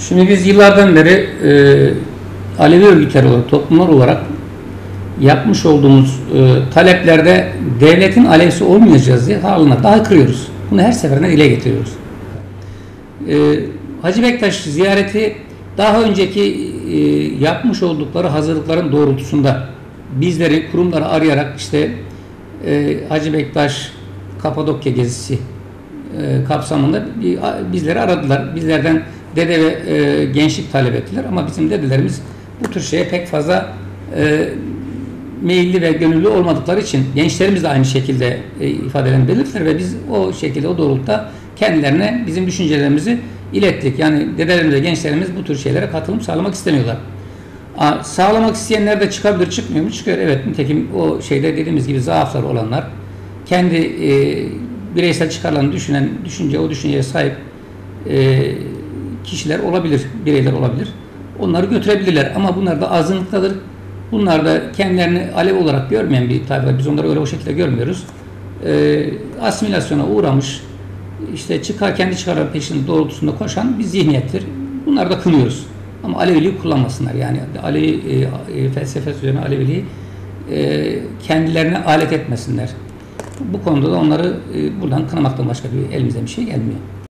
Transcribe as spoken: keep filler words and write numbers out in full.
Şimdi biz yıllardan beri e, Alevi örgütleri olarak, toplumlar olarak yapmış olduğumuz e, taleplerde devletin aleyhisi olmayacağız diye halına daha kırıyoruz. Bunu her seferinde dile getiriyoruz. E, Hacı Bektaş ziyareti daha önceki e, yapmış oldukları hazırlıkların doğrultusunda bizleri kurumları arayarak işte e, Hacı Bektaş Kapadokya gezisi e, kapsamında bizleri aradılar. Bizlerden dede ve e, gençlik talep ettiler ama bizim dedelerimiz bu tür şeye pek fazla e, meyilli ve gönüllü olmadıkları için gençlerimiz de aynı şekilde e, ifadelerini belirttiler ve biz o şekilde o doğrultuda kendilerine bizim düşüncelerimizi ilettik. Yani dedelerimiz ve gençlerimiz bu tür şeylere katılım sağlamak istemiyorlar. A, sağlamak isteyenler de çıkabilir, çıkmıyor mu? Çıkıyor. Evet, nitekim o şeyde dediğimiz gibi zaafları olanlar, kendi e, bireysel çıkarlarını düşünen, düşünce, o düşünceye sahip e, kişiler olabilir, bireyler olabilir. Onları götürebilirler ama bunlar da azınlıktadır. Bunlar da kendilerini Alev olarak görmeyen bir tayfa. Biz onları öyle o şekilde görmüyoruz. E, asimilasyona uğramış, işte çıkar kendi çıkarları peşinde doğrultusunda koşan bir zihniyettir. Bunları da kınıyoruz. Ama Aleviliği kullanmasınlar. Yani Alevi e, felsefesi üzerine Aleviliği e, kendilerine alet etmesinler. Bu konuda da onları e, buradan kınamaktan başka bir elimizden bir şey gelmiyor.